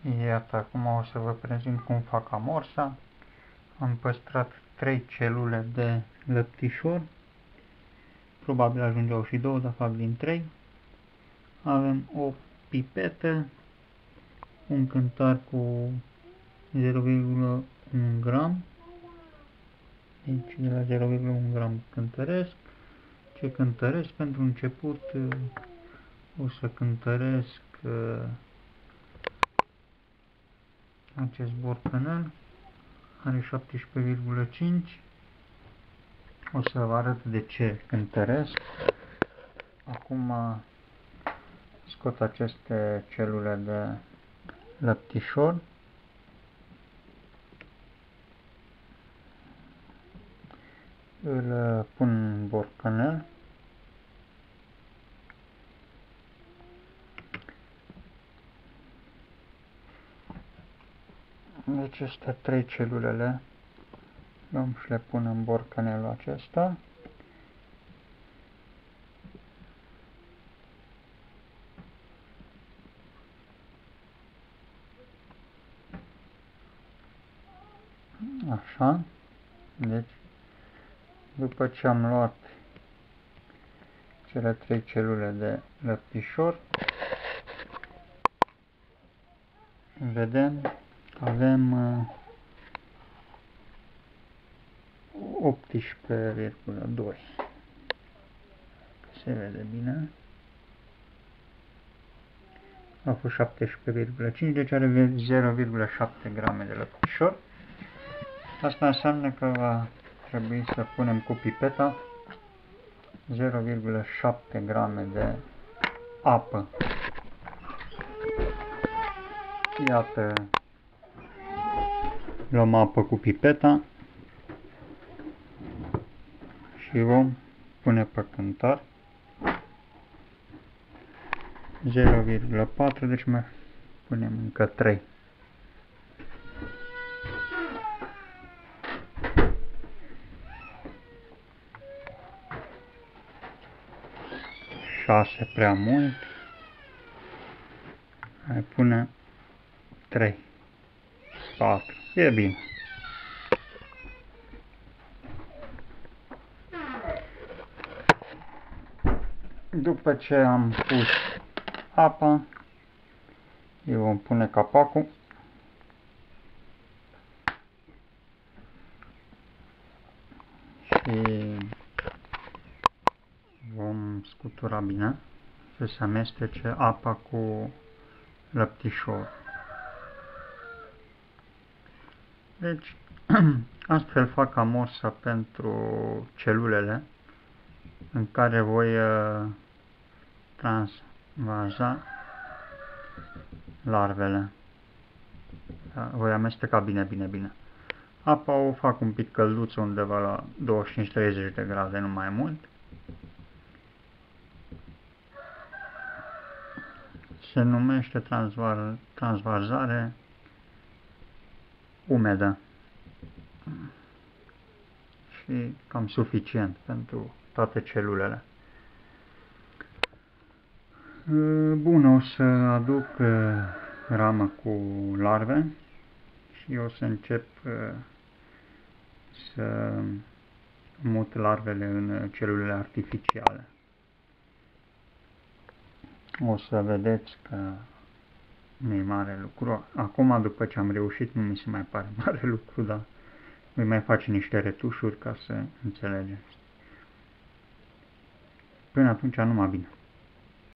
Iată, acum o să vă prezint cum fac amorsa. Am păstrat 3 celule de lăptișor. Probabil ajungeau și 2, dar fac din 3. Avem o pipetă, un cântar cu 0,1 gram. Deci de la 0,1 gram cântăresc. Ce cântăresc? Pentru început o să cântăresc acest borcanel. Are 17,5. O să vă arăt de ce cântăresc. Acum scot aceste celule de lăptișor. Îl pun în borcanel. Deci astea 3 celulele luăm și le pun în borcanelul acesta. Așa. Deci, după ce am luat cele 3 celule de lăptișor, vedem că avem 18,2. Se vede bine. A fost 17,5, deci are 0,7 grame de lăptișor. Asta înseamnă că va trebui să punem cu pipeta 0,7 grame de apă. Iată, luăm apă cu pipeta și vom pune pe cântar 0,4, deci mai punem încă 3. Șase prea mult. Mai pune 3, 4. E bine. După ce am pus apa, îi vom pune capacul și vom scutura bine să se amestece apa cu lăptișor. Deci, astfel fac amorsa pentru celulele în care voi transvaza larvele. Da, voi amesteca bine. Apa o fac un pic călduță, undeva la 25-30 de grade, nu mai mult. Se numește transvazare umedă și cam suficient pentru toate celulele. Bun, o să aduc ramă cu larve și o să încep să mut larvele în celulele artificiale. O să vedeți că nu e mare lucru. Acum, după ce am reușit, nu mi se mai pare mare lucru, dar voi mai face niște retușuri ca să înțelegeți. Până atunci, numai bine.